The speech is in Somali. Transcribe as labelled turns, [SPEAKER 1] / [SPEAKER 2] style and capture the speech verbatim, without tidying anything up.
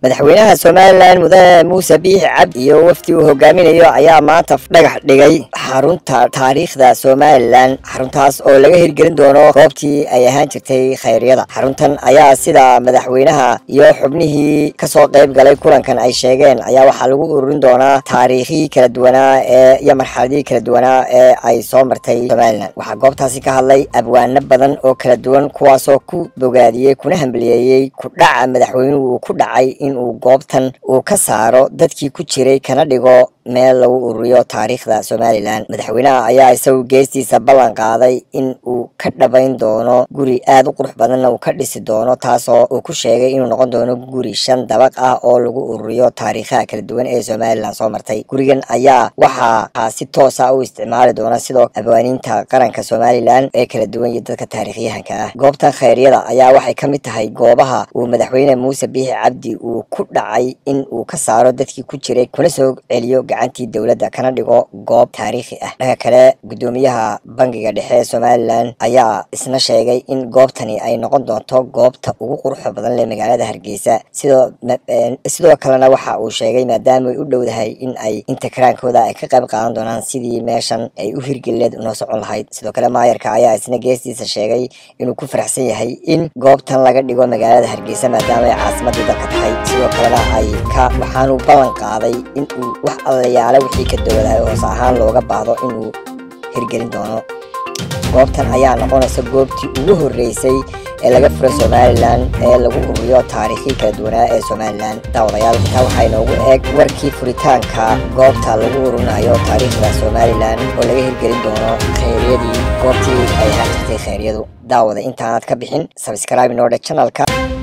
[SPEAKER 1] madaxweynaha Soomaaliland Mudane Muuse Biixi Cabdi iyo wafdi uu hogaaminayo ayaa maanta dhagax dhigay xarunta taariikhda Soomaaliland xaruntaas oo laga hirgelin doono goobtii ay ahaan jirtay khayryada. xaruntan ayaa sida madaxweynaha iyo xubnihii ka soo qayb galay kulankan ay sheegeen ayaa waxa lagu ururin doonaa taariikhii kala duwanaa ee iyo marxaladii kala duwanaa ee ay soo martay Soomaaliland. waxa goobtaasi ka hadlay abwaano badan oo kala duwan kuwaasoo ku bogaadiyay kuna hambalyeeyay ku dhaca madaxweynuhu ku dhacay in uu goobtan uu ka saaro dadkii ku jiray kana dhigo meel lagu ururiyo taariikhda Soomaaliland. madaxweynaha ayaa isagu geestiisa ballan qaaday in uu ka dhabayn doono guri aad u qurux badanna uu ka dhisi doono taasoo uu ku sheegay inuu noqon doono guri shan dabaq ah oo lagu ururiyo taariikhaha kala duwan ee Soomaaliland soo martay. gurigan ayaa waxaa si toos ah u isticmaali doona sidoo abwaaniinta qaranka Soomaaliland ee kala duwan iyo dadka taariikhyahanka ah. goobtan khayryada ayaa waxay ka mid tahay goobaha uu madaxweyne Muuse Biixi Cabdi uu ku dhacay in uu ka saaro dadkii ku jiray kuna soo celiyo gacantii dawladda kana dhigo goob taariikhi ah. dhanka kale gudoomiyaha bangiga dhexe ee Soomaaliland ayaa isna sheegay in goobtani ay noqon doonto goobta ugu quruxda badan ee magaalada Hargeysa. sidoo sidoo kalena waxa uu sheegay maadaama ay u dhowdahay in ay intikraankooda ay ka qayb qaadan doonaan sidii meeshan ay u hirgelineed una socon lahayd. sidoo kale maayarka ayaa isna geestiisa sheegay inuu ku faraxsan yahay in goobtan laga dhigo magaalada Hargeysa maadaama ay caasimadda dalka tahay. sidoo kalena ay ka waxaanu ballan qaaday in uu wax allayaala wixii ka dowladahay hoos ahaan looga baahdo inuu hirgelin doono. goobtan ayaa noqonaysa goobtii ugu horreysay ee laga furo Soomaaliland ee lagu ururiyo taariikhii kala duwanaa ee Soomaaliland. daawadayaal intaa waxaa inoogu eeg warkii furitaanka goobta lagu ururinayo taariikhda Soomaaliland oo laga hirgelin doono khayryadii goobtii ay ahaan jirtay khayryadu. daawada intaanaad ka bixin subscribe inoo dheh channelka.